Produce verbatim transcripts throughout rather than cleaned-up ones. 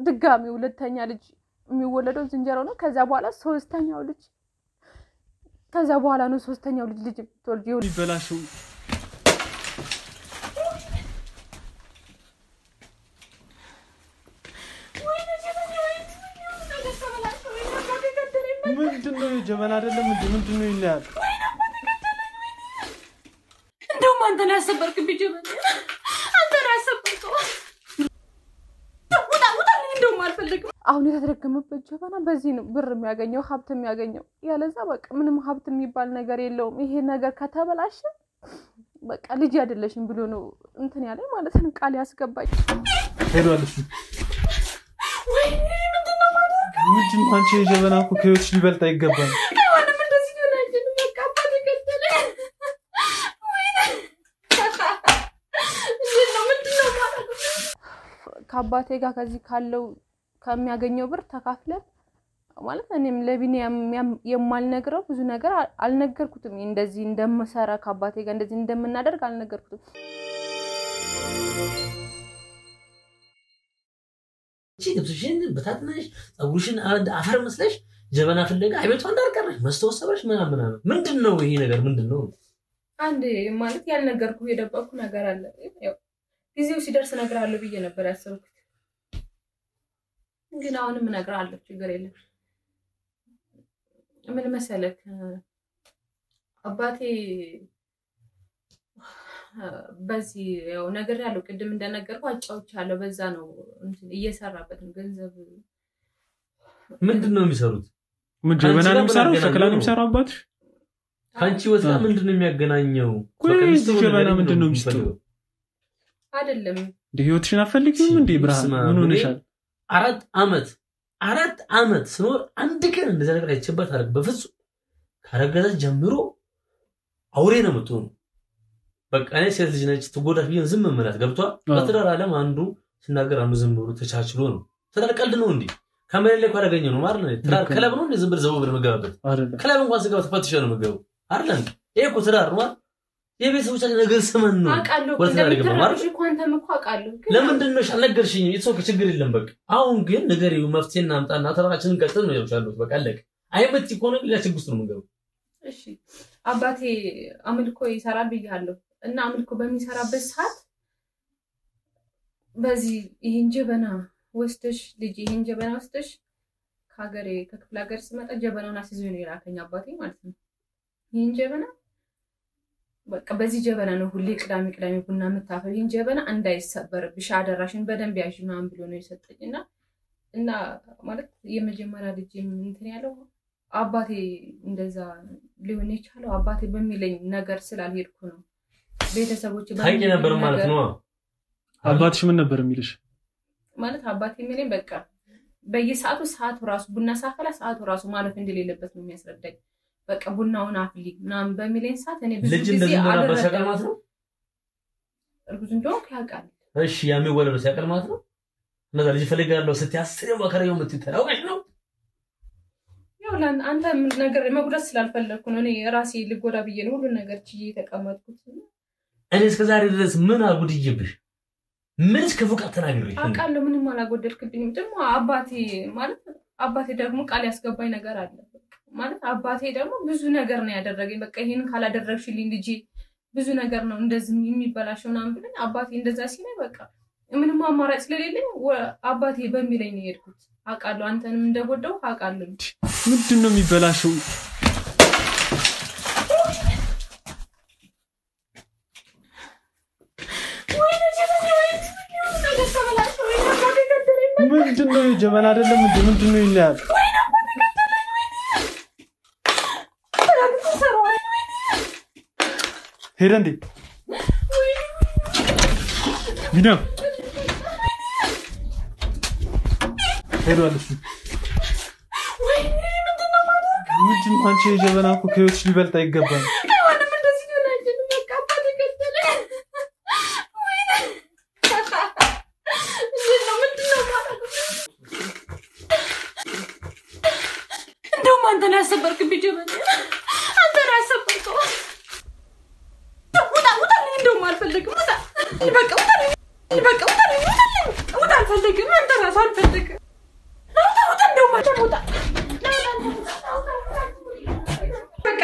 ድጋሚ ሁለተኛ ልጅ የሚወለደው ዝንጀሮ ነው ከዛ በኋላ ሶስተኛው ልጅ ከዛ በኋላ ነው ሶስተኛው ልጅ ልጅ ተወልጆ ይበላሹ ምንድነው ጀበና አይደለም ምንድነው ይላል እንደው ማን ተናሰበርክ ቢጀበና አንተ ራስበርከው ወጣ ወጣ እንደው ማልፈልግ አሁን የተደረገመበት ጀበና በዚህ ነው ብር የሚያገኘው ሀብት የሚያገኘው ያለዛ በቃ ምንም ሀብት የሚባል ነገር የለውም ይሄ ነገር ከተበላሸ በቃ ልጅ አይደለሽም ብሎ ነው እንትን ያለ ማለት ነው ቃል ያስገባኝ ሄዷልሽ ወይ ምንድነው ማለት ምንድነው አንቺ ጀበና እኮ ከህይወትሽ ሊበልጥ አይገባም ወንድም እንደዚህ ነው አይደል በቃ አባቴ ገደለ ምንድነው ምንድነው ማለት ከአባቴ ጋር ከዚህ ካለው ከሚያገኘው ብር ተካፍለን ማለት እኔም ለቢኒያም የማልነግረው ብዙ ነገር አልነገርኩትም እንደዚህ እንደምሰራ ከአባቴ ጋር እንደዚህ እንደምናደርግ አልነገርኩትም ልብስሽን በታጥነሽ ጸጉርሽን አፈር መስለሽ ጀበና ፍለጋ አይበቷ እንዳልቀረሽ መስተወሰበሽ ምናምን ምናምን ምንድነው ይሄ ነገር ምንድነው አንዴ ማለት ያልነገርኩ የደበቅኩ ነገር አለ ያው ጊዜው ሲደርስ ነግራለሁ ብዬ ነበር ያሰብኩት ግን አሁንም ነግራለሁ ችግር የለም ምን መሰለክ አባቴ በዚህ ያው ነገር ያለው ቅድም እንደነገርኩ አጫውቻለሁ በዛ ነው እንትን እየሰራበት ነው ገንዘብ ምንድነው የሚሰሩት ምን ጀበና ነው የሚሰራው ሸክላ ነው የሚሰራው አባትሽ ካንቺ ወጣ ምንድነው የሚያገናኘው በቀሚስ ጀበና ምንድነው የሚሰራው አይደለም ህይወትሽን አፈልጊም እንዴ ብርሃን ምን ሆነሻል አራት አመት አራት አመት ስኖር አንድ ቀን እንደዛ ነገር አይቸባት አረግ በፍጹም ካረገዘ ጀምሮ አውሬ ነው የምትሆነው በቃ እኔ ሴት ልጅ ነች ትጎዳሽ ቢሆን ዝም ማለት ገብቷል በትዳር ዓለም አንዱ ሲናገር አንዱ ዝም ብሎ ተቻችሎ ነው ትዳር ቀልድ ነው እንዴ ካሜራ ላይ ካረገኘ ነው ማለት ነው ትዳር ክለብ ነው እንዴ ዝም ብሎ ዘው ብሎ መገባበት ክለብ እንኳን ስጋው ተፈትሽ ነው መገቡ አይደል ይሄ እኮ ትዳር ነው የቤተሰቦቻችን ነገር ስመን ነው ወልተዳር ይገባ ማለት ነው ኳንተም እኮ አቃለሁ ለምንድን ነው አልነገርሽኝ ይጾክ ችግር የለም በቃ አሁን ግን ነገሪው መፍትሄና አምጣና ተራራችንን ቀጥል ነው ያልቻሉት በቃ አለቀ አይመት ይኮነ ሌላ ችግር ውስጥ ነው መገቡ እሺ አባቴ አምልኮ ይሰራል ብያለሁ እና አምልኮ በሚሰራበት ሰዓት በዚህ ይሄን ጀበና ወስደሽ ልጅ ይሄን ጀበና ወስደሽ ካገሬ ከክፍለ ሀገር ስመጣ ጀበናውን አስይዞ ነው የላከኝ አባቴ ማለት ነው ይሄን ጀበና በቃ በዚህ ጀበና ነው ሁሌ ቅዳሜ ቅዳሜ ቡና መታፈል ይሄን ጀበና እንዳይሰበርብሽ አደራሽን በደንብ ያዥናም ብሎ ነው የሰጠኝና እና ማለት የመጀመሪያ ልጅ እንትን ያለው አባቴ እንደዛ ሊሆን ይችላል አባቴ በሚለኝ ነገር ስላልሄድኩ ነው ቤተሰቦች ታይቂ ነበር ማለት ነው አባትሽ ምን ነበር የሚልሽ ማለት አባቴ የሚለኝ በቃ በየሰዓቱ ሰዓቱ ራሱ ቡና ሳፈላ ሰዓቱ ራሱ ማለት እንደሌለበት ነው የሚያስረዳኝ በቃ ቡናውን አፍሊ ምናምን በሚለኝ ሰዓት እኔ ብዙ ጊዜ አደረገ ማለት ነው እርጉዝ እንደው ያውቃል እሺ ያሚወለደው ሲያቀል ማለት ነው እንደዛ ልጅ ፈልጋለሁ ስትያስረው ወከረው ምትተራውሽ ነው ያው ላን አንተ ነገር መጉዳት ስላልፈለኩ ነው እኔ ራሴ ልጎዳ ብዬ ነው ሁሉ ነገር ችዬ ተቀመጥኩት እኔ እስከዛሬ ድረስ ምን አጉድይብሽ ምን እስከፉቃ ተናግሬ አቃለ ምንም አላጎደልክብኝም ደግሞ አባቴ ማለት አባቴ ደግሞ ቃል ያስገባኝ ነገር አለ ማለት አባቴ ደግሞ ብዙ ነገር ነው ያደረገኝ በቃ ይሄን ካላደረግሽልኝ ልጅ ብዙ ነገር ነው እንደዚህ የሚበላሽው ናም ብለኝ አባቴ እንደዛ ሲለኝ በቃ ምንም አማራጭ ስለሌለኝ አባቴ በሚለኝ ነው የሄድኩት አቃለሁ አንተንም እንደጎዳው አቃለሁ ምንድነው የሚበላሽው ምንድነው ጀበና አይደለም ምንድነው ይላል ሄደንዲ ቢና ሄዷልሽ ወይ ምንድነው ማለት ምንድነው አንቺ ጀበና እኮ ከህይወትሽ ሊበልጥ አይገባም ወንድም እንደዚህ ነው አይደል በቃ አባቴ ገደለ ወይ ምንድነው ምንድነው ማለት እንደውም አንተ ያሰበርክ ቢጀበና አንተ ያሰበርከው ወጣ ወጣ እንደውም አልፈልግም ወጣ በቃ ወጣ በቃ ወጣ ወጣ አልፈልግም አንተ ራስህ አልፈልግ ናውጣ ወጣ እንደው ማታ ወጣ በቃ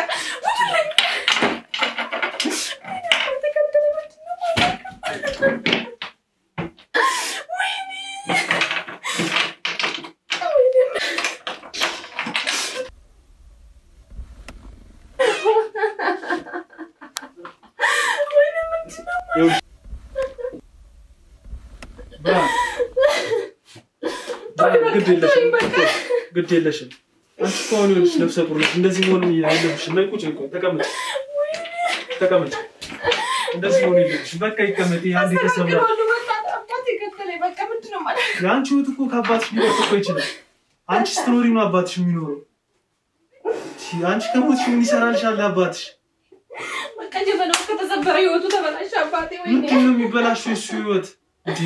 ግድ የለሽም አንቺ ኮን ይልሽ ነፍሰ ጡርሽ እንደዚህ ሆኖ ያለብሽ ላይ ቁጭ ቆይ ተቀመጥ ተቀመጥ እንደዚህ ሆኖ ይልሽ በቃ ይቀመጥ ያንዲ ተሰምራ በቃ ምንድነው ማለት ያንቺ ወጥ እኮ ከአባትሽ ሊወጥ እኮ ይችላል አንቺ ስትኖሪ ነው አባትሽ የሚኖረው አንቺ ከሞትሽ ምን ይሰራልሻል አባትሽ በቃ ጀበናው ከተሰበረ ህይወቱ ተበላሽ አባቴ ወይ ነው ምንድነው የሚበላሽው እሱ ህይወት እንዴ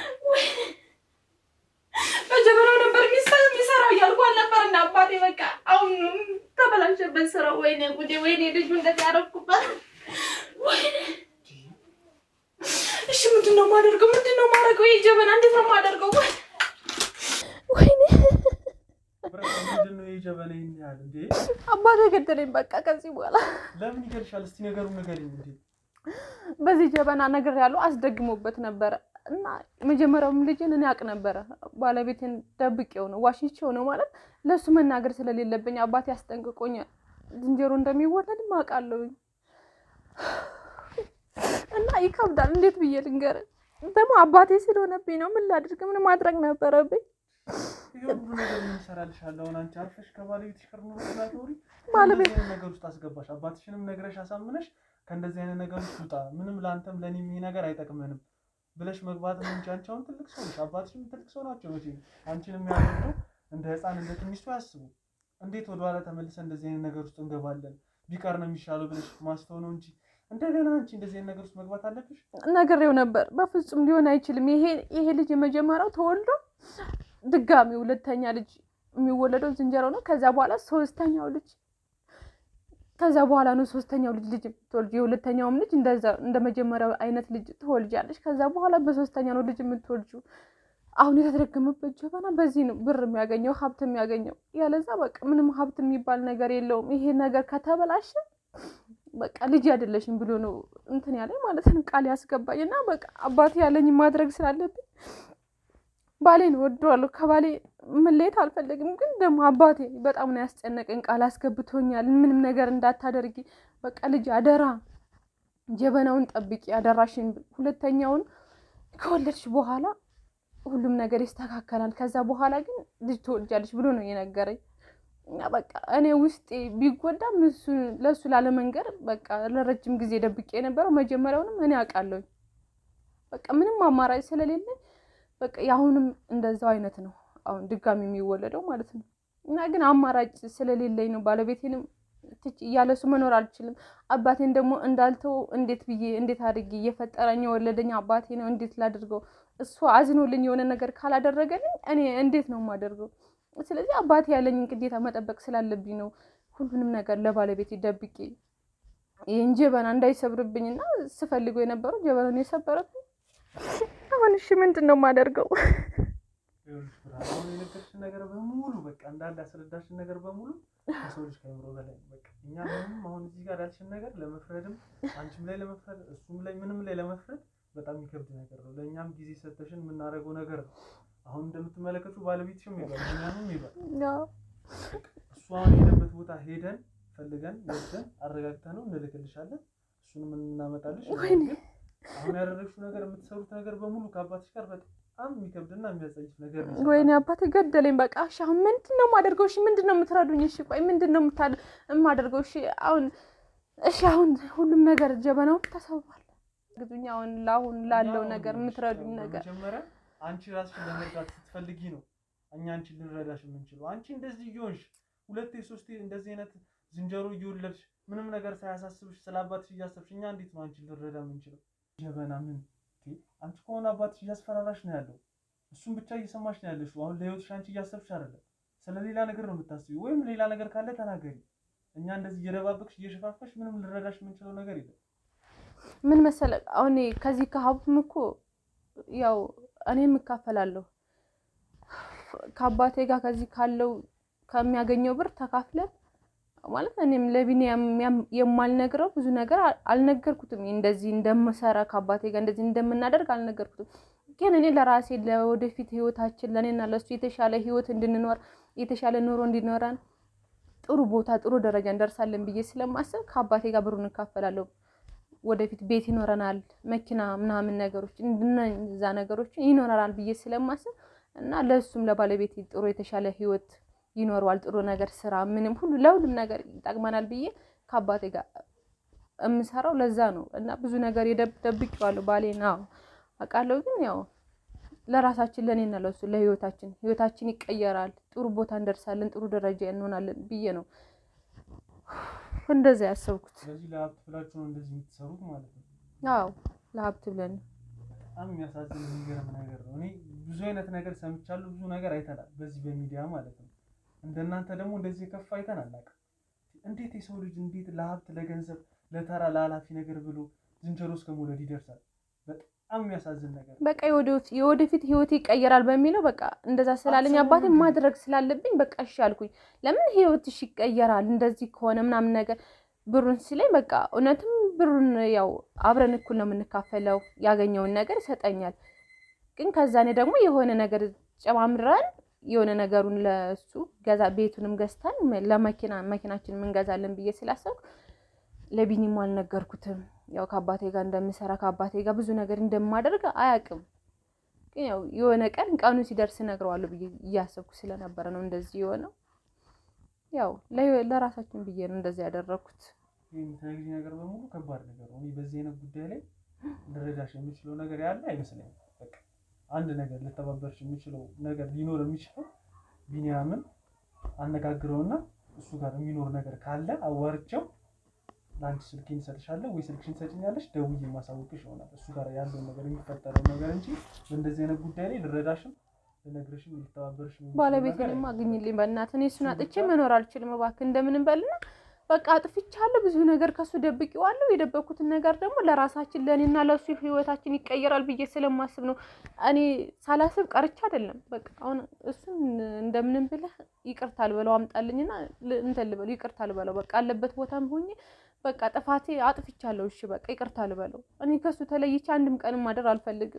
በጀበናው ነበር ሚስታው የሚሰራው ያልኳል ነበርና አባቴ በቃ አሁን ተበላሽበት ስራው ወይኔ ጉዴ ወይኔ ልጁ እንደዚህ ያረኩበት ወይኔ እሺ ምንድነው ማደርገው ምንድነው ማደርገው ይሄ ጀበና እንዴት ነው ማደርገው ወይኔ ምንድነው ይሄ ጀበና ይያል እንዴ አባቴ ገደለኝ በቃ ከዚህ በኋላ ለምን ይገልሻል እስቲ ነገሩን ንገሪኝ እንዴ በዚህ ጀበና ነገር ያለው አስደግሞበት ነበር እና መጀመሪያውም ልጅን እኔ አቅ ነበር ባለቤቴን ደብቄው ነው ዋሽቼው ነው ማለት ለሱ መናገር ስለሌለብኝ አባቴ ያስጠንቅቆኝ ዝንጀሮ እንደሚወለድ ማቃለው እና ይከብዳል እንዴት ብዬ ልንገር ደሞ አባቴ ስለሆነብኝ ነው ምን ላድርግ ምን ማድረግ ነበረብኝ ይሁን ነገር ምን ሰራልሻለሁ አሁን አንቺ አርፈሽ ከባለቤትሽ ጋር ነው ተናገሪ ባለቤት ነገር ውስጥ አስገባሽ አባትሽንም ነግረሽ አሳምነሽ ከእንደዚህ አይነት ነገር ውስጥ ውጣ ምንም ላንተም ለኔም ይሄ ነገር አይጠቅመንም ብለሽ መግባት ነው እንጂ አንቺ አሁን ትልቅ ሰው ነሽ አባትሽም ትልቅ ሰው ናቸው መቼ አንቺንም ያለው እንደ ህፃን እንደ ትንሽ ሰው ያስቡ እንዴት ወደ ኋላ ተመልሰን እንደዚህ አይነት ነገር ውስጥ እንገባለን ቢቀር ነው የሚሻለው ብለሽ ማስተው ነው እንጂ እንደገና አንቺ እንደዚህ አይነት ነገር ውስጥ መግባት አለብሽ ነገርየው ነበር በፍጹም ሊሆን አይችልም ይሄ ይሄ ልጅ የመጀመሪያው ተወልዶ ድጋሚ ሁለተኛ ልጅ የሚወለደው ዝንጀሮ ነው ከዛ በኋላ ሶስተኛው ልጅ ከዛ በኋላ ነው ሶስተኛው ልጅ ልጅ ተወልጂ ሁለተኛውም ልጅ እንደዛ እንደመጀመሪያው አይነት ልጅ ተወልጃለሽ ከዛ በኋላ በሶስተኛ ነው ልጅ የምትወልጂው አሁን የተደረገመበት ጀበና በዚህ ነው ብር የሚያገኘው ሀብት የሚያገኘው ያለዛ በቃ ምንም ሀብት የሚባል ነገር የለውም ይሄ ነገር ከተበላሸ በቃ ልጅ አይደለሽም ብሎ ነው እንትን ያለኝ ማለት ነው ቃል ያስገባኝና በቃ አባቴ ያለኝ ማድረግ ስላለብኝ ባሌን ወደዋለሁ ከባሌ መለየት አልፈልግም ግን ደሞ አባቴ በጣም ነው ያስጨነቀኝ ቃል አስገብቶኛል ምንም ነገር እንዳታደርጊ በቃ ልጅ አደራ ጀበናውን ጠብቂ አደራሽን ሁለተኛውን ከወለድሽ በኋላ ሁሉም ነገር ይስተካከላል ከዛ በኋላ ግን ልጅ ትወልጃለሽ ብሎ ነው የነገረኝ እና በቃ እኔ ውስጤ ቢጎዳም እሱ ለሱ ላለ መንገር በቃ ለረጅም ጊዜ ደብቄ ነበር መጀመሪያውንም እኔ አቃለሁ በቃ ምንም አማራጭ ስለሌለ በቃ ያሁንም እንደዛው አይነት ነው አሁን ድጋሚ የሚወለደው ማለት ነው እና ግን አማራጭ ስለሌለኝ ነው ባለቤቴንም ትጭ ያለሱ መኖር አልችልም አባቴን ደግሞ እንዳልተው እንዴት ብዬ እንዴት አድርጌ እየፈጠረኝ ወለደኝ አባቴ ነው እንዴት ላድርገው እሱ አዝኖልኝ የሆነ ነገር ካላደረገልኝ እኔ እንዴት ነው ማደርገው ስለዚህ አባቴ ያለኝ ግዴታ መጠበቅ ስላለብኝ ነው ሁሉንም ነገር ለባለቤቴ ደብቄ የጀበና እንዳይሰብርብኝና ስፈልገው የነበረው ጀበናውን የሰበረብኝ አሁን እሺ ምንድነው ማደርገው አሁን የነገርሽ ነገር በሙሉ በቃ እንዳለ አስረዳሽ ነገር በሙሉ ከሰውልሽ ከመሮ በላይ በቃ እኛ ምንም አሁን እዚህ ጋር ያልሽን ነገር ለመፍረድም አንቺም ላይ ለመፍረድ እሱም ላይ ምንም ላይ ለመፍረድ በጣም ይከብድ ነገር ነው ለኛም ጊዜ ሰጥተሽን ምናረገው ነገር አሁን እንደምትመለከቱ ባለቤትሽም ይባል እኛንም ይባል ነው እሱ አሁን የሄደበት ቦታ ሄደን ፈልገን ወደን አረጋግተነው እንልክልሻለን እሱንም እናመጣልሽ አሁን ያደረግሽው ነገር የምትሰሩት ነገር በሙሉ ከአባትሽ ጋር በጣም የሚከብድና የሚያጸይፍ ነገር ነው ወይኔ አባቴ ገደለኝ በቃ እሺ አሁን ምንድነው ማደርገው እሺ ምንድነው የምትረዱኝ እሺ ቆይ ምንድነው የማደርገው እሺ አሁን እሺ አሁን ሁሉም ነገር ጀበናው ተሰብሯል ግዱኝ አሁን ላሁን ላለው ነገር የምትረዱኝ ነገር መጀመሪያ አንቺ ራስሽ ለመርዳት ስትፈልጊ ነው እኛ አንቺ ልንረዳሽ የምንችለው አንቺ እንደዚህ ይሆንሽ ሁለቴ ሶስቴ እንደዚህ አይነት ዝንጀሮ ይወለድሽ ምንም ነገር ሳያሳስብሽ ስላባትሽ እያሰብሽ እኛ እንዴት ነው አንቺ ልንረዳ የምንችለው ጀበና ምን አንቺ ከሆነ አባትሽ እያስፈራራሽ ነው ያለው እሱም ብቻ እየሰማሽ ነው ያለሽው አሁን ለህይወትሽ አንቺ እያሰብሽ አይደለም ስለሌላ ነገር ነው የምታስቢው ወይም ሌላ ነገር ካለ ተናገሪ እኛ እንደዚህ እየደባበቅሽ እየሸፋፈሽ ምንም ልንረዳሽ የምንችለው ነገር የለም ምን መሰለህ አሁን ከዚህ ከሀብቱም እኮ ያው እኔም እካፈላለሁ ከአባቴ ጋር ከዚህ ካለው ከሚያገኘው ብር ተካፍለን ማለት እኔም ለቢኒያም የማልነግረው ብዙ ነገር አልነገርኩትም እንደዚህ እንደምሰራ ከአባቴ ጋር እንደዚህ እንደምናደርግ አልነገርኩትም ግን እኔ ለራሴ ለወደፊት ህይወታችን ለኔና ለሱ የተሻለ ህይወት እንድንኖር የተሻለ ኑሮ እንዲኖረን ጥሩ ቦታ ጥሩ ደረጃ እንደርሳለን ብዬ ስለማስብ ከአባቴ ጋር ብሩን እንካፈላለሁ ወደፊት ቤት ይኖረናል መኪና ምናምን ነገሮች እንደነዛ ነገሮች ይኖራል ብዬ ስለማስብ እና ለሱም ለባለቤቴ ጥሩ የተሻለ ህይወት ይኖርዋል ጥሩ ነገር ስራ ምንም ሁሉ ለሁሉም ነገር ይጣግማናል ብዬ ከአባቴ ጋር እምሰራው ለዛ ነው እና ብዙ ነገር ይደብቅዋል ባሌና አቃለው ግን ያው ለራሳችን ለኔና ለሱ ለህይወታችን ህይወታችን ይቀየራል ጥሩ ቦታ እንደርሳለን ጥሩ ደረጃ እንሆናለን ብዬ ነው እንደዛ ያሰብኩት ስለዚህ ለሀብት ብላችሁ ነው እንደዚህ የምትሰሩት ማለት ነው አዎ ለሀብት ብለን በጣም የሚያሳዝን የሚገርም ነገር ነው እኔ ብዙ አይነት ነገር ሰምቻለሁ ብዙ ነገር አይተናል በዚህ በሚዲያ ማለት ነው እንደናንተ ደግሞ እንደዚህ ከፍ አይተን አናውቅም እንዴት የሰው ልጅ እንዴት ለሀብት ለገንዘብ ለተራ ለኃላፊ ነገር ብሎ ዝንጀሮ እስከ መውለድ ይደርሳል በጣም የሚያሳዝን ነገር በቃ የወደፊት የወደፊት ህይወት ይቀየራል በሚለው በቃ እንደዛ ስላለኝ አባቴ ማድረግ ስላለብኝ በቃ እሺ አልኩኝ ለምን ህይወትሽ ይቀየራል እንደዚህ ከሆነ ምናምን ነገር ብሩን ሲለኝ በቃ እውነትም ብሩን ያው አብረን እኩል ነው የምንካፈለው ያገኘውን ነገር ይሰጠኛል ግን ከዛኔ ደግሞ የሆነ ነገር ጨማምረን የሆነ ነገሩን ለሱ ገዛ ቤቱንም ገዝተን ለማኪና ማኪናችን ምን ገዛለን ብዬ ስላሰብኩ ለቢኒም አልነገርኩትም ያው ከአባቴ ጋር እንደምሰራ ከአባቴ ጋር ብዙ ነገር እንደማደርግ አያውቅም ግን ያው የሆነ ቀን ቀኑ ሲደርስ ነግረዋለሁ ብዬ ያሰብኩ ስለነበረ ነው እንደዚህ የሆነው ያው ለራሳችን ብዬ ነው እንደዚህ ያደረኩት ይሄን ታግሪ ነገር በሙሉ ከባድ ነገር ነው እኔ በዚህ አይነት ጉዳይ ላይ ልረዳሽ የምችለው ነገር ያለ አይመስለኝም በቃ አንድ ነገር ለተባበርሽ የምችለው ነገር ሊኖር የሚችለው ቢኒያምን አነጋግረውና እሱ ጋር የሚኖር ነገር ካለ አዋርቸው ላንቺ ስልኬን ሰጥሻለሁ ወይ ስልክሽን ሰጪኛለሽ ደውዬ ማሳወቅሽ ይሆናል እሱ ጋር ያለው ነገር የሚፈጠረው ነገር እንጂ በእንደዚህ አይነት ጉዳይ ላይ ልረዳሽም ለነግርሽም ልተባበርሽ ባለቤቴንም አግኝልኝ በእናትህ እኔ እሱን አጥቼ መኖር አልችልም እባክህ እንደምንም በልና በቃ አጥፍቻለሁ ብዙ ነገር ከሱ ደብቄዋለሁ የደበኩትን ነገር ደግሞ ለራሳችን ለኔና ለሱ ህይወታችን ይቀየራል ብዬ ስለማስብ ነው እኔ ሳላስብ ቀርቻ አይደለም በቃ አሁን እሱን እንደምንም ብለህ ይቅርታል በለው አምጣልኝና እንትን ልበለው ይቅርታል በለው በቃ አለበት ቦታም ሆኜ በቃ ጥፋቴ አጥፍቻለሁ እሺ በቃ ይቅርታል በለው እኔ ከሱ ተለይቼ አንድም ቀንም ማደር አልፈልግም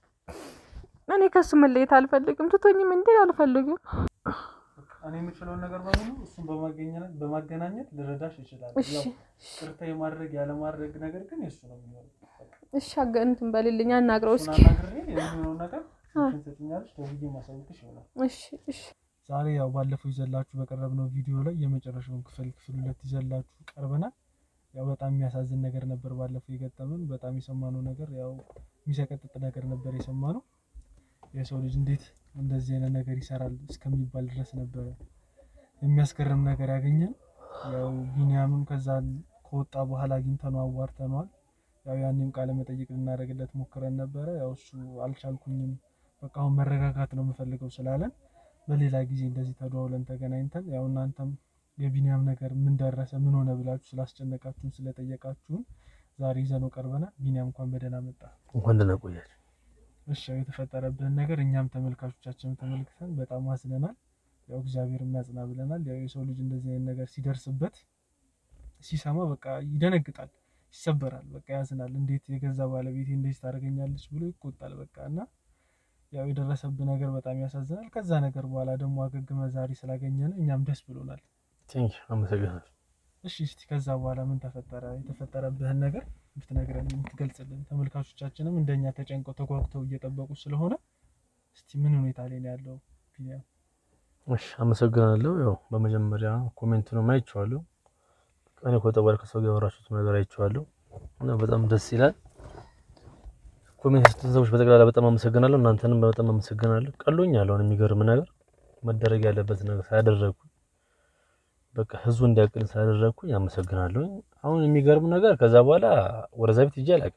እኔ ከሱ መለየት አልፈልግም ትቶኝም እንዴ አልፈልግም እኔ የምችለው ነገር በሙሉ እሱን በማገናኘት በማገናኘት ልረዳሽ ይችላል ያው ቅርታ የማድረግ ያለ ማድረግ ነገር ግን እሱ ነው የሚሆነው እሺ አገንተን በልልኛ አናግረው እስኪ አናግሬ የሚሆነው ነገር ትንሰጥኛለሽ ደውዬ ማሳወቅሽ ይሆናል እሺ እሺ ዛሬ ያው ባለፈው ይዘላችሁ በቀረብነው ቪዲዮ ላይ የመጨረሻውን ክፍል ክፍል ሁለት ይዘላችሁ ቀርበናል ያው በጣም የሚያሳዝን ነገር ነበር ባለፈው የገጠመን በጣም የሰማነው ነገር ያው የሚሰቀጥጥ ነገር ነበር የሰማነው የሰው ልጅ እንዴት እንደዚህ አይነት ነገር ይሰራል እስከሚባል ድረስ ነበር የሚያስገርም ነገር ያገኘን ያው ቢኒያምም ከዛ ከወጣ በኋላ አግኝተነው አዋርተነዋል ያው ያንንም ቃለ መጠይቅ ልናደርግለት ሞክረን ነበር ያው እሱ አልቻልኩኝም በቃ አሁን መረጋጋት ነው የምፈልገው ስላለን በሌላ ጊዜ እንደዚህ ተደዋውለን ተገናኝተን ያው እናንተም የቢኒያም ነገር ምን ደረሰ ምን ሆነ ብላችሁ ስላስጨነቃችሁን ስለጠየቃችሁን ዛሬ ይዘነው ቀርበናል ቢኒያም እንኳን በደህና መጣ እንኳን ደህና ቆያችሁ እሺ የተፈጠረብን ነገር እኛም ተመልካቾቻችንን ተመልክተን በጣም አዝነናል ያው እግዚአብሔር የሚያጽና ብለናል ያው የሰው ልጅ እንደዚህ አይነት ነገር ሲደርስበት ሲሰማ በቃ ይደነግጣል ይሰበራል በቃ ያዝናል እንዴት የገዛ ባለቤቴ እንደዚህ ታደርገኛለች ብሎ ይቆጣል በቃና ያው የደረሰብን ነገር በጣም ያሳዝናል ከዛ ነገር በኋላ ደግሞ አገግመ ዛሬ ስላገኘን እኛም ደስ ብሎናል ቴንክ ዩ አመሰግናለሁ እሺ እስቲ ከዛ በኋላ ምን ተፈጠረ የተፈጠረብህን ነገር ብትነግረን ብትገልጽልን ተመልካቾቻችንም እንደኛ ተጨንቀው ተጓጉተው እየጠበቁ ስለሆነ እስቲ ምን ሁኔታ ላይ ነው ያለው ቢኒያም እሺ አመሰግናለሁ ያው በመጀመሪያ ኮሜንቱን ማይቻለሁ እኔ ኮተባል ከሰው ጋር ወራሹት ነገር አይቻለሁ እና በጣም ደስ ይላል ኮሜንት ስትሰውሽ በተግላላ በጣም አመሰግናለሁ እናንተንም በጣም አመሰግናለሁ ቀሎኛል አሁን የሚገርም ነገር መደረግ ያለበት ነገር ሳያደረኩ በቃ ህዝቡ እንዲያቀል ሳያደረኩኝ አመሰግናለሁ አሁን የሚገርም ነገር ከዛ በኋላ ወረዛ ቤት ይጃላክ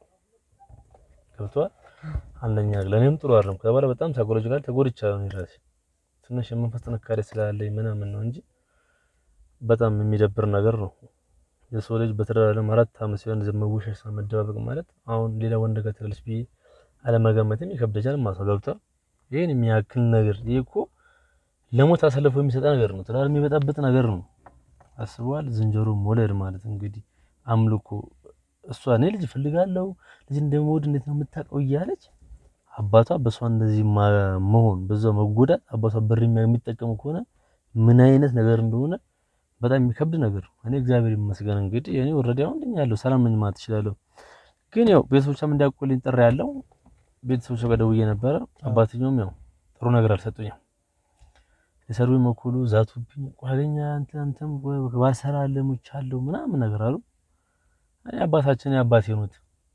ገብቷል አንደኛ ለኔም ጥሩ አይደለም ከዛ በኋላ በጣም ሳይኮሎጂካል ተጎድቻለሁ ነው ራሴ ትንሽ የመንፈስ ጥንካሬ ስላለኝ ምናምን ነው እንጂ በጣም የሚደብር ነገር ነው የሰው ልጅ በተራራለም አራት አመት ሲሆን ዘመውሽ መደባበቅ ማለት አሁን ሌላ ወንድ ጋር ተልስ ቢ አለመገመትም ይከብደኛል ማለት ነው ገብቷል ይሄን የሚያክል ነገር ይሄ እኮ ለሞት አሳልፎ የሚሰጥ ነገር ነው ትዳር የሚበጣበጥ ነገር ነው አስበዋል ዝንጀሮ ሞለድ ማለት እንግዲህ አምልኮ እሷ እኔ ልጅ ፈልጋለሁ ልጅ እንደሞድ እንዴት ነው የምታቀው ይያለች አባቷ በሷ እንደዚህ መሆን በዛው መጎዳት አባቷ ብር የሚጠቀም ከሆነ ምን አይነት ነገር እንደሆነ በጣም የሚከብድ ነገር እኔ እግዚአብሔር ይመስገን እንግዲህ እኔ ኦሬዲ አሁን እንደኛለሁ ሰላም ነኝ ማለት ይችላል ግን ያው ቤተሰቦቿም እንዲያቆልኝ ጥሪ ያለው ቤተሰቦቿ ጋር ደውዬ ነበር አባትየውም ያው ጥሩ ነገር አልሰጡኝም የሰሩኝ መኩሉ ዛቱብኝ ቋለኛ አንተ አንተም ባልሰራ ለሙቻለሁ ምናምን ነገር አሉ አይ አባታችን ያባቴ ነው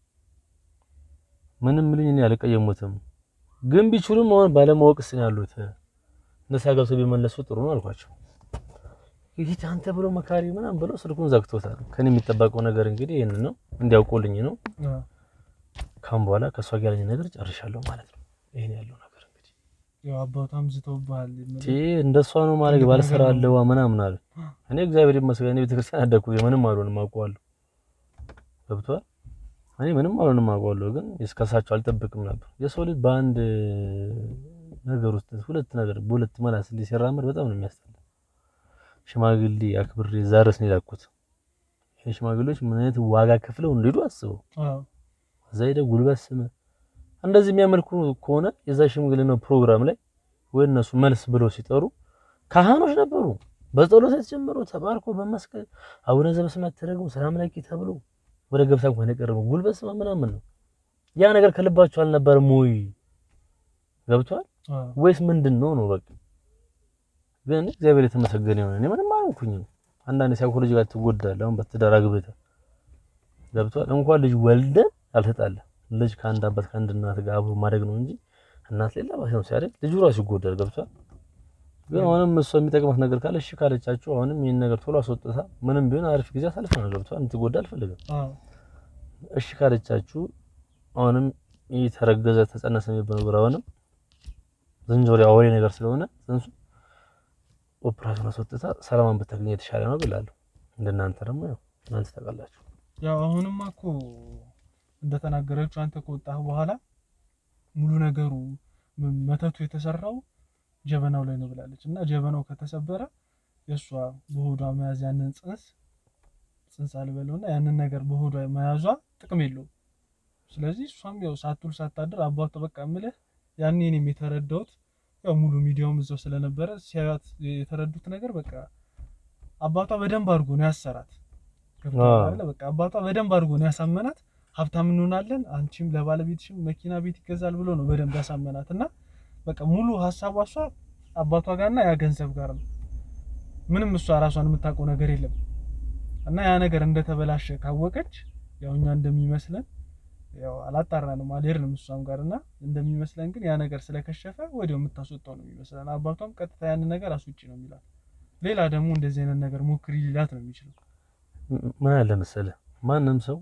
ምንም ምልኝ እኔ አልቀየሙትም ግን ቢችሉም አሁን ባለማወቅስ ነው ያሉት ነሳጋው ቢመለሱ ጥሩ ነው አልኳቸው ይሄ አንተ ብሎ መካሪ ምናምን ብሎ ስልኩን ዘግቶታል ከኔ የሚጠበቀው ነገር እንግዲህ ይሄን ነው እንዲያውቁልኝ ነው ካም በኋላ ከሷ ጋር ያለኝ ነገር ጨርሻለሁ ማለት ነው ይሄን ያለው ነገር እንግዲህ ያው አባቷም ዝተውባል እንዴ እንደሷ ነው ማለት ባልሰራ አለው ምናምን አለ እኔ እግዚአብሔር ይመስገን እኔ ቤተክርስቲያን አደኩ ምንም አልሆንም አውቀዋለሁ ገብቷል እኔ ምንም አልሆንም አውቀዋለሁ ግን እስከሳቸው አልጠብቅም ነበር የሰው ልጅ በአንድ ነገር ውስጥ ሁለት ነገር በሁለት መላስ ሲራመድ በጣም ነው የሚያስጠላ ሽማግሌ አክብሬ ዛሬስ ነው ያልኩት ሽማግሌዎች ምን አይነት ዋጋ ከፍለው እንደሄዱ አስበው አዎ ዘይደ ጉልበት ስም እንደዚህ የሚያመልኩ ከሆነ የዛ ሽምግልና ፕሮግራም ላይ ወይ እነሱ መልስ ብለው ሲጠሩ ካህኖች ነበሩ በጸሎት ተጀምሮ ተባርኮ በመስቀል አቡነ ዘበሰማያት ተደረገው ሰላም ላኪ ተብሎ ወደ ገብታ እንኳን የቀረበው ጉልበት ስም ምናምን ነው ያ ነገር ከልባቸው አልነበረም ወይ ገብቷል ወይስ ምንድነው ነው በቃ ግን እግዚአብሔር የተመሰገነ ይሁን እኔ ምንም አልኩኝ አንዳንድ ሳይኮሎጂ ጋር ተጎዳለ አሁን በትዳር አግብተ ገብቷል እንኳን ልጅ ወልደ አልተጣለ ልጅ ካንድ አባት ካንድ እናት ጋር አብሮ ማድረግ ነው እንጂ እናት ሌላ ባሽ ነው ሲያደርግ ልጅ ራሱ ይጎዳል ገብቷል ግን አሁንም እሱ የሚጠቅመት ነገር ካለ እሺ ካለቻችሁ አሁንም ይሄን ነገር ቶሎ አስወጥታ ምንም ቢሆን አሪፍ ጊዜ አሳልፈና ገብቷል እንትጎዳ አልፈልግም አዎ እሺ ካለቻችሁ አሁንም ይተረገዘ ተጸነሰ የሚባለው ብራውንም ዝንጀሮ አወሬ ነገር ስለሆነ እንሱ ኦፕራሽን አስወጥታ ሰላማን በተገኘ የተሻለ ነው ብላለሁ እንደናንተ ደግሞ ያው እናንተ ተቀላችሁ ያው አሁንም እኮ እንደተናገረችው አንተ ከወጣህ በኋላ ሙሉ ነገሩ መተቱ የተሰራው ጀበናው ላይ ነው ብላለች እና ጀበናው ከተሰበረ የሷ በሆዷ መያዝ ያንን ጽንስ ጽንስ አልበለውና ያንን ነገር በሆዷ መያዟ ጥቅም የለው ስለዚህ እሷም ያው ሳትውል ሳታድር አባቷ በቃ ምልህ ያኔ እኔም የተረዳሁት ያው ሙሉ ሚዲያውም እዛው ስለነበረ ሲያዩት የተረዱት ነገር በቃ አባቷ በደንብ አድርጎ ነው ያሰራት ከፍቷል በቃ አባቷ በደንብ አድርጎ ነው ያሳመናት ሀብታም እንሆናለን አንቺም ለባለቤትሽም መኪና ቤት ይገዛል ብሎ ነው በደንብ ያሳመናትና በቃ ሙሉ ሐሳቧ እሷ አባቷ ጋርና ያ ገንዘብ ጋር ነው ምንም እሷ ራሷን የምታውቀው ነገር የለም እና ያ ነገር እንደተበላሸ ካወቀች ያው እኛ እንደሚመስለን ያው አላጣራንም አልሄድንም እሷም ጋርና እንደሚመስለን ግን ያ ነገር ስለከሸፈ ወዲያው የምታስወጣው ነው የሚመስለን አባቷም ቀጥታ ያን ነገር አስውጪ ነው የሚላት ሌላ ደግሞ እንደዚህ አይነት ነገር ሞክሪ ሊላት ነው የሚችለው ምን አለ መሰለህ ማንንም ሰው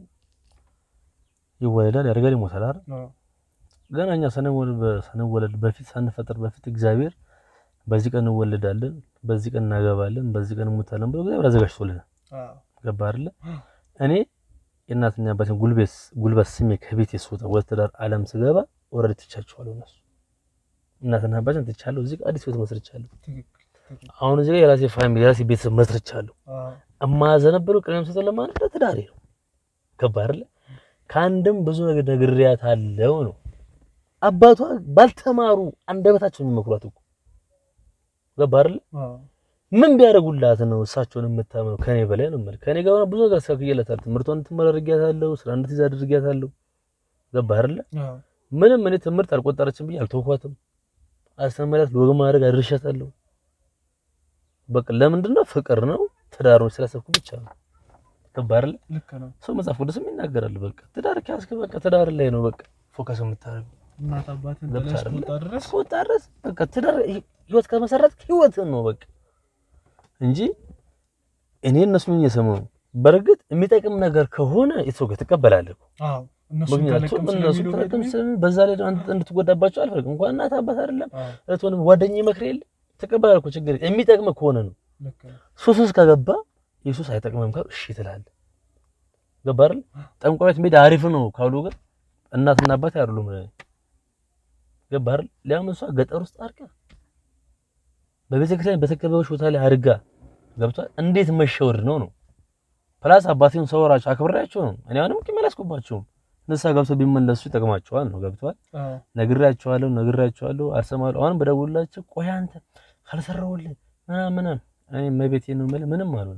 ይወለዳል ያርጋል ይሞታል አይደል ገናኛ ሰነወል በሰነወል በፊት ሳንፈጠር በፊት እግዚአብሔር በዚህ ቀን እንወለዳለን በዚህ ቀን እናገባለን በዚህ ቀን እንሞታለን ብሎ እግዚአብሔር አዘጋጅቶልናል አዎ ገባ አይደል እኔ የእናትና አባቴን ጉልበት ጉልበት ስሜ ከቤት የስወጣ ወተዳር ዓለም ስገባ ኦሬዲ ተቻቸዋለሁ እነሱ እናትና አባቴን ተቻለው እዚህ አዲስ ቤት መስርቻለሁ አሁን እዚህ ላይ የራሴ ፋሚሊ የራሴ ቤተሰብ መስርቻለሁ አዎ እማዘነበለው ቅድም ሰጠ ለማን ለትዳሬ ነው ገባ አይደል ካንድም ብዙ ነገር ነግሬያታለሁ ነው አባቷ ባልተማሩ አንደበታቸው የሚመክሯት እኮ ገባ አይደል አዎ ምን ቢያደርጉላት ነው እሳቸውን የምታመው ከኔ በላይ ነው ማለት ከኔ ጋር ብዙ ነገር ሰክየላታል ትምርቷን ትመረርጊያታለሁ ስራ እንድትይዝ አድርጊያታለሁ ገባ አይደል አዎ ምንም እኔ ትምርት አልቆጠረችም ብዬ አልተውኳትም አስተማራት ለወግ ማድረግ አድርሻታለሁ በቃ ለምንድነው ፍቅር ነው ትዳር ነው ስለሰብኩ ብቻ ነው ገባ አይደል ልክ ነው ሰው መጽሐፍ ቅዱስም ይናገራል በቃ ትዳር ካስከ በቃ ትዳር ላይ ነው በቃ ፎከስ የምታደርገው እናት አባትን ተለስቆጣ ድረስ ቆጣ ድረስ በቃ ትዳር ህይወት ከመሰረት ህይወት ነው በቃ እንጂ እኔ እነሱ ምን እየሰማው በርግጥ የሚጠቅም ነገር ከሆነ እሱጋ ተቀበላለሁ አዎ እነሱ ተለቀም ተለቀም በዛ ላይ አንተ እንድትጎዳባቸው አልፈልግም እንኳን እናት አባት አይደለም እህቶንም ጓደኛዬ መክሬል ተቀበላለሁ ችግር የሚጠቅም ከሆነ ነው ልክ ነው ሱሱስ ከገባ ኢየሱስ አይጠቅምም ካሉ እሺ ትላለህ ገባ አይደል ጠንቋይት ሜዳ አሪፍ ነው ካሉ ግን እናትና አባት አይደሉም ገባ አይደል ለምን እሷ ገጠር ውስጥ አርካ በቤተክርስቲያን በተከበበች ቦታ ላይ አድርጋ ገብቷል እንዴት መሸወድ ነው ነው ፕላስ አባቴን ሰውራቸው አክብራቸው ነው እኔ አሁንም ከመላስኩባቸው ንሳ ገብቶ ቢመለሱ ይጠቅማቸዋል ነው ገብቷል ነግራቸዋለሁ ነግራቸዋለሁ አሰማለሁ አሁን በደውላቸው ቆይ አንተ ካልሰራውልህ ምናምን እኔ መቤቴ ነው ምንም አሉ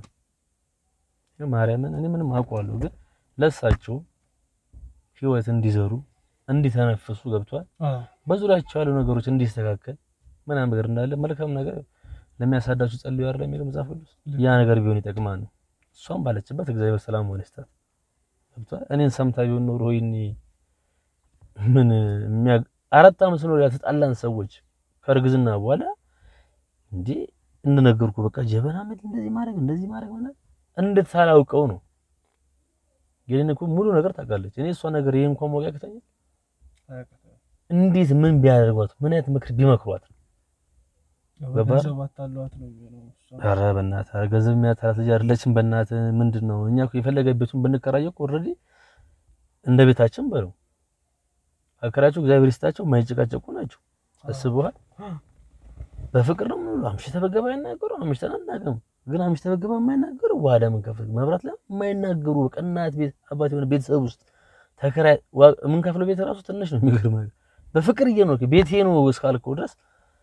ነው ማርያምን እኔ ምንም አውቀዋለሁ ግን ለሳቸው ህይወት እንዲዘሩ እንዲተነፍሱ ገብቷል በዙሪያቸው ያሉ ነገሮች እንዲስተካከል ምናምን ነገር እንዳለ መልካም ነገር ለሚያሳዳችሁ ጸልዩ አይደል የሚለው መጽሐፍ ቅዱስ ያ ነገር ቢሆን ይጠቅማል ነው እሷም ባለችበት እግዚአብሔር ሰላም ወለስታት ገብቷል እኔን ሰምታ ቢሆን ኖሮ ይሄኔ ምን አራት አመት ነው ያተጣላን ሰዎች ከርግዝና በኋላ እንዴ እንደነገርኩ በቃ ጀበና ምን እንደዚህ ማድረግ እንደዚህ ማድረግ ማለት እንድታላውቀው ነው የኔን እኮ ሙሉ ነገር ታውቃለች እኔ እሷ ነገር ይሄን እንኳን ማወቅ ያቅተኛል እንዴት ምን ቢያደርጓት ምን አይነት ምክር ቢመክሯት ገንዘብ አታሏት ነው የሚሆነው ኧረ በእናትህ ገንዘብ የሚያታላት ልጅ አይደለችም በእናትህ ምንድነው እኛ እኮ የፈለገ ቤቱን ብንከራየው ኦሬዲ እንደ ቤታችን በለው አከራቸው እግዚአብሔር ይስጣቸው ማይጨቃጨቁ ናቸው አስበዋል በፍቅር ነው ምንም አምሽተ በገባ ይናገሩ አምሽተ እናገም ግን አምሽተ በገባ የማይናገሩ ዋዳ ምን ከፍል መብራት ላይ የማይናገሩ በቀናት ቤት አባቴ ሆነ ቤተሰብ ውስጥ ተከራይ ምን ከፍለው ቤት ራሱ ትንሽ ነው የሚገርመው በፍቅር እየኖር ቤቴ ነው እስካልከው ድረስ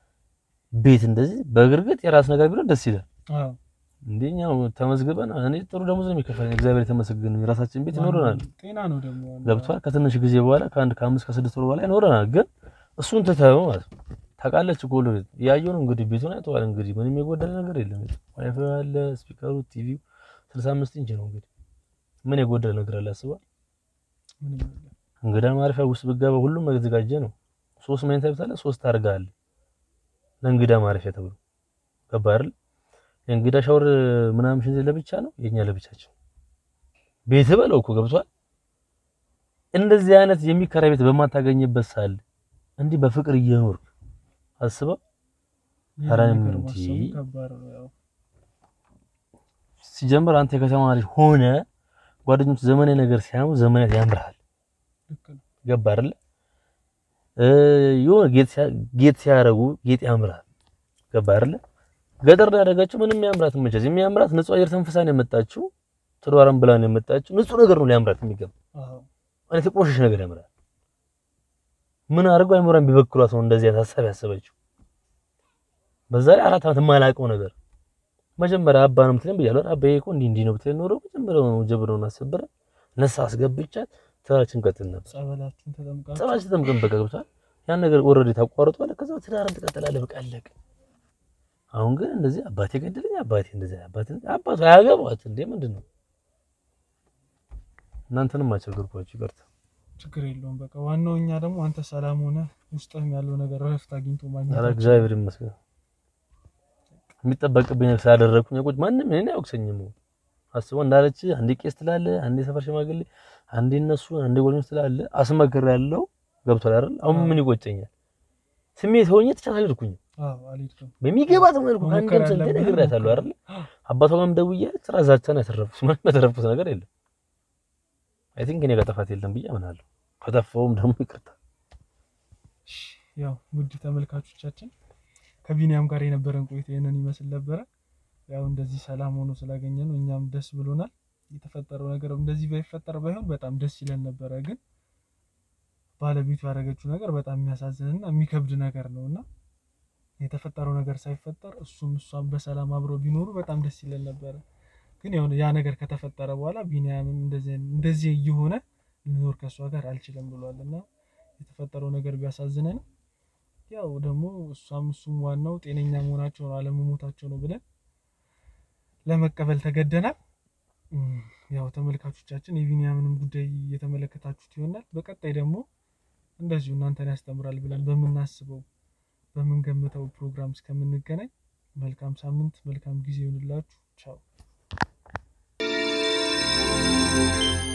ቤት እንደዚህ በግርግጥ የራስ ነገር ቢሆን ደስ ይላል አዎ እንደኛው ተመዝግበን እኔ ጥሩ ደሞዝ ነው የሚከፈለኝ እግዚአብሔር የተመሰገነ ነው የራሳችን ቤት ይኖርናል ጤና ነው ደግሞ ገብቷል ከትንሽ ጊዜ በኋላ ከአንድ ከአምስት ከስድስት ወር በኋላ ይኖርናል ግን እሱን ተታየው ማለት ታቃለች ጎሎ ያየው ነው እንግዲህ ቤቱን አይተዋል እንግዲህ ምንም የጎደለ ነገር የለም ዋይፋይ አለ ስፒከሩ ቲቪው ስልሳ አምስት ኢንች ነው እንግዲህ ምን የጎደለ ነገር አለ አስባ ምንም እንግዳ ማረፊያ ውስጥ ብገባ ሁሉም መዘጋጀ ነው ሶስት መኝታ ቤት አለ ሶስት አርጋል ለእንግዳ ማረፊያ ተብሎ ገባር እንግዳ ሻወር ምናምን ሽንት ለብቻ ነው የኛ ለብቻቸው ቤት በለው እኮ ገብቷል እንደዚህ አይነት የሚከራይ ቤት በማታገኝበት ሳል እንዲህ በፍቅር እየኖር አስበው አራም እንዲ ሲጀምር አንተ ከተማሪ ሆነ ጓደኞች ዘመኔ ነገር ሲያሙ ዘመኔ ያምራል ገባር አይደል ዮ ጌት ጌት ሲያረጉ ጌት ያምራል ገባር አይደል ገደር ያደረጋችሁ ምንም ያምራት መቼስ የሚያምራት ንጹህ አየር ተንፈሳን የመጣችሁ ትሯራም ብላን የመጣችሁ ንጹህ ነገር ነው ሊያምራት የሚገባ አዎ ማለት የቆሸሽ ነገር ያምራል ምን አርገው አይሞራን ቢበክሏት ነው እንደዚህ ያሳሰብ ያሰበችው በዛ ላይ አራት አመት ማላቀው ነገር መጀመሪያ አባንም ትለም ብያለሁ አባዬ እኮ እንዲ እንዲ ነው ብትል ኖሮ መጀመሪያው ነው ጀብሮና አሰበረ ነሳ አስገብቻት ተራችን ቀጥልና ጸበላችን ተጠምቃ ጸበላችን ተጠምቀን በቃ ገብቷል ያን ነገር ኦሬዲ ታቋርጧል ከዛው ትዳርን ተቀጥላለህ በቃ አለቀ አሁን ግን እንደዚህ አባቴ ገደለኝ አባቴ እንደዚህ አባቴ አባቱ ያገባዋት እንዴ ምንድነው እናንተንም አቸገርኳችሁ ይቀርታ ችግር የለውም በቃ ዋናውኛ ደግሞ አንተ ሰላም ሆነ ውስጥም ያለው ነገር ረፍት አግኝቶ ማግኘት አረ እግዚአብሔር ይመስገን የሚጠበቅብኝ ነገር ሳደረኩኝ ቁጭ ማንንም እኔ አውክሰኝም አስበው እንዳለች አንዴ ቄስ ትላለ አንዴ ሰፈር ሽማግሌ አንዴ እነሱ አንዴ ጎልም ትላለ አስመከረ ያለው ገብቷል አይደል አሁን ምን ይቆጨኛል ስሜት ሆኜ ተቻለልኩኝ አዎ አልሄድኩም በሚገባት መልኩ አንዴም ሰንተ ነግራታለሁ አይደል አባቷ ጋርም ደውዬ ትራዛቻን ያተረፍኩት ማለት ያተረፍኩት ነገር የለም አይ ቲንክ እኔ ጋር ጥፋት የለም ብዬ አምናለሁ ከተፈውም ደግሞ ይቅርታ ያው ውድ ተመልካቾቻችን ከቢኒያም ጋር የነበረን ቆይታ የነን ይመስል ነበር ያው እንደዚህ ሰላም ሆኖ ስላገኘነው እኛም ደስ ብሎናል የተፈጠረው ነገር እንደዚህ ባይፈጠር ባይሆን በጣም ደስ ይለን ነበር ግን ባለቤቱ ያደረገችው ነገር በጣም የሚያሳዝንና የሚከብድ ነገር ነውና የተፈጠረው ነገር ሳይፈጠር እሱም እሷም በሰላም አብረው ቢኖሩ በጣም ደስ ይለን ነበር ግን ያው ያ ነገር ከተፈጠረ በኋላ ቢኒያምም እንደዚህ እንደዚህ እየሆነ ሊኖር ከሷ ጋር አልችልም ብሏልና የተፈጠረው ነገር ቢያሳዝነን ያው ደግሞ እሷም እሱም ዋናው ጤነኛ መሆናቸው ነው አለመሞታቸው ነው ብለን ለመቀበል ተገደናል ያው ተመልካቾቻችን የቢኒያምንም ጉዳይ እየተመለከታችሁት ይሆናል በቀጣይ ደግሞ እንደዚሁ እናንተን ያስተምራል ብለን በመናስበው በመንገምተው ፕሮግራም እስከምንገናኝ መልካም ሳምንት መልካም ጊዜ ይሁንላችሁ ቻው